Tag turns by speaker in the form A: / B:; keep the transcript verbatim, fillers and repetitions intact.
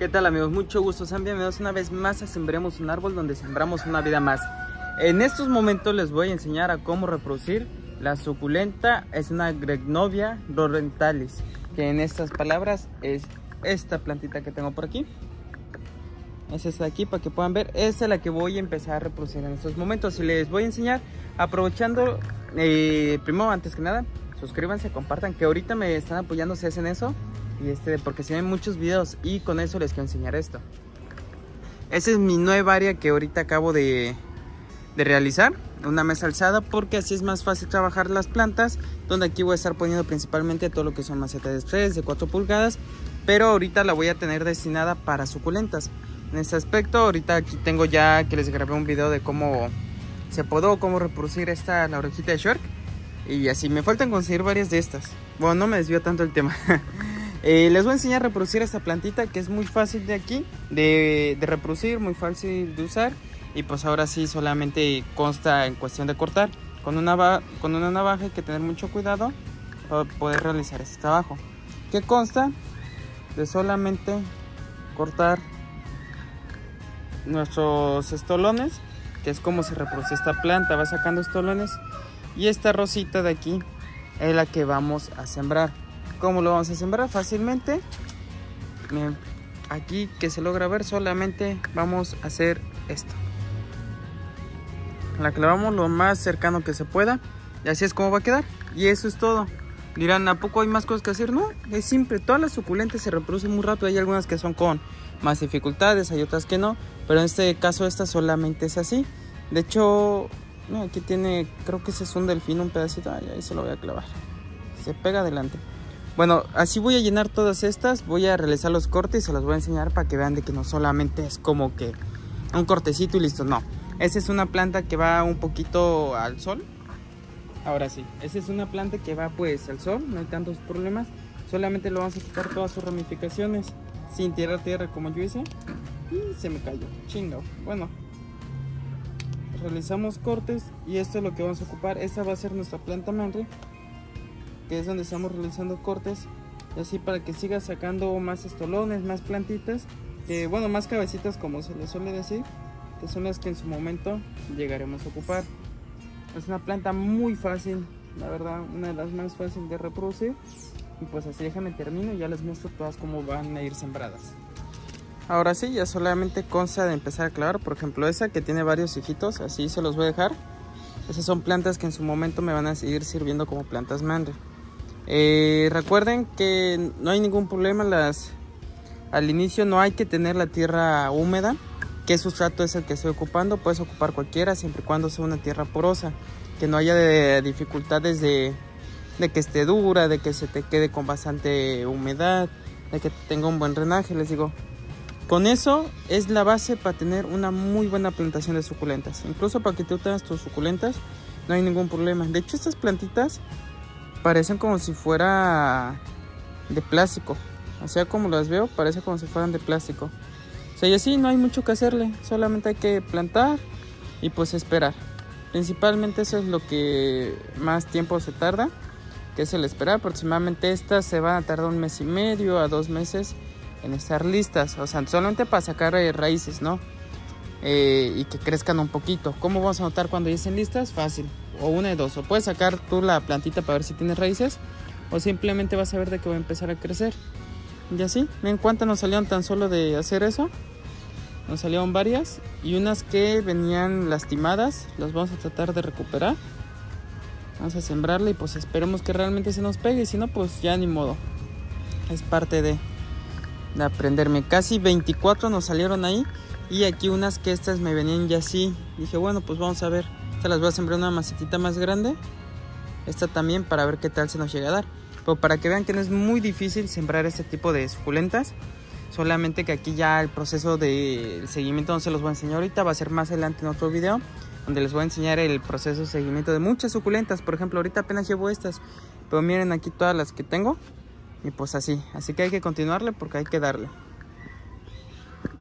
A: ¿Qué tal, amigos? Mucho gusto, sean bienvenidos una vez más a Sembremos un Árbol, donde sembramos una vida más. En estos momentos les voy a enseñar a cómo reproducir la suculenta, es una Gregnovia rodentalis, que en estas palabras es esta plantita que tengo por aquí. Es esta de aquí, para que puedan ver. Esta es la que voy a empezar a reproducir en estos momentos y les voy a enseñar aprovechando, eh, primero, antes que nada, suscríbanse, compartan, que ahorita me están apoyando si hacen eso. Y este, porque se ven muchos videos y con eso les quiero enseñar esto. Esa es mi nueva área que ahorita acabo de, de realizar, una mesa alzada, porque así es más fácil trabajar las plantas, donde aquí voy a estar poniendo principalmente todo lo que son macetas de tres, de cuatro pulgadas, pero ahorita la voy a tener destinada para suculentas. En este aspecto, ahorita aquí tengo ya que les grabé un video de cómo se podó, cómo reproducir esta, la orejita de Shark, y así me faltan conseguir varias de estas. Bueno, no me desvío tanto el tema. Eh, les voy a enseñar a reproducir esta plantita, que es muy fácil de aquí de, de reproducir, muy fácil de usar. Y pues ahora sí solamente consta en cuestión de cortar. Con una, con una navaja hay que tener mucho cuidado para poder realizar este trabajo, que consta de solamente cortar nuestros estolones, que es como se reproduce esta planta. Va sacando estolones, y esta rosita de aquí es la que vamos a sembrar. ¿Cómo lo vamos a sembrar? Fácilmente. Miren, aquí que se logra ver, solamente vamos a hacer esto. La clavamos lo más cercano que se pueda, y así es como va a quedar. Y eso es todo. Dirán, ¿a poco hay más cosas que hacer? No, es simple. Todas las suculentas se reproducen muy rápido. Hay algunas que son con más dificultades, hay otras que no, pero en este caso esta solamente es así. De hecho, no, aquí tiene, creo que ese es un delfín, un pedacito. Ay, ahí se lo voy a clavar. Se pega adelante. Bueno, así voy a llenar todas estas, voy a realizar los cortes y se los voy a enseñar para que vean de que no solamente es como que un cortecito y listo, no. Esa es una planta que va un poquito al sol. Ahora sí, esa es una planta que va pues al sol, no hay tantos problemas. Solamente lo vamos a quitar todas sus ramificaciones sin tirar tierra como yo hice. Y se me cayó, chingado. Bueno, realizamos cortes y esto es lo que vamos a ocupar. Esta va a ser nuestra planta madre, que es donde estamos realizando cortes, y así para que siga sacando más estolones, más plantitas, que bueno, más cabecitas como se les suele decir, que son las que en su momento llegaremos a ocupar. Es una planta muy fácil, la verdad, una de las más fáciles de reproducir. Y pues así, déjame termino y ya les muestro todas cómo van a ir sembradas. Ahora sí, ya solamente consta de empezar a clavar. Por ejemplo, esa que tiene varios hijitos, así se los voy a dejar. Esas son plantas que en su momento me van a seguir sirviendo como plantas madre. Eh, recuerden que no hay ningún problema, las, al inicio no hay que tener la tierra húmeda. ¿Qué sustrato es el que estoy ocupando? Puedes ocupar cualquiera, siempre y cuando sea una tierra porosa, que no haya de, dificultades de, de que esté dura, de que se te quede con bastante humedad, de que tenga un buen drenaje. Les digo, con eso es la base para tener una muy buena plantación de suculentas. Incluso para que tú tengas tus suculentas no hay ningún problema. De hecho, estas plantitas parecen como si fuera de plástico, o sea, como las veo, parece como si fueran de plástico. O sea, y así no hay mucho que hacerle, solamente hay que plantar y pues esperar. Principalmente eso es lo que más tiempo se tarda, que es el esperar. Aproximadamente estas se van a tardar un mes y medio a dos meses en estar listas, o sea, solamente para sacar eh, raíces, ¿no? Eh, y que crezcan un poquito. ¿Cómo vamos a notar cuando ya estén listas? Fácil, o una de dos, o puedes sacar tú la plantita para ver si tiene raíces, o simplemente vas a ver de que va a empezar a crecer. Y así, ven cuántas nos salieron tan solo de hacer eso. Nos salieron varias, y unas que venían lastimadas las vamos a tratar de recuperar. Vamos a sembrarla y pues esperemos que realmente se nos pegue, y si no pues ya ni modo, es parte de, de aprenderme. Casi veinticuatro nos salieron ahí. Y aquí unas que estas me venían ya así. Dije, bueno, pues vamos a ver. Estas las voy a sembrar una macetita más grande. Esta también, para ver qué tal se nos llega a dar. Pero para que vean que no es muy difícil sembrar este tipo de suculentas. Solamente que aquí ya el proceso de seguimiento no se los voy a enseñar ahorita. Va a ser más adelante en otro video, donde les voy a enseñar el proceso de seguimiento de muchas suculentas. Por ejemplo, ahorita apenas llevo estas, pero miren aquí todas las que tengo. Y pues así. Así que hay que continuarle porque hay que darle.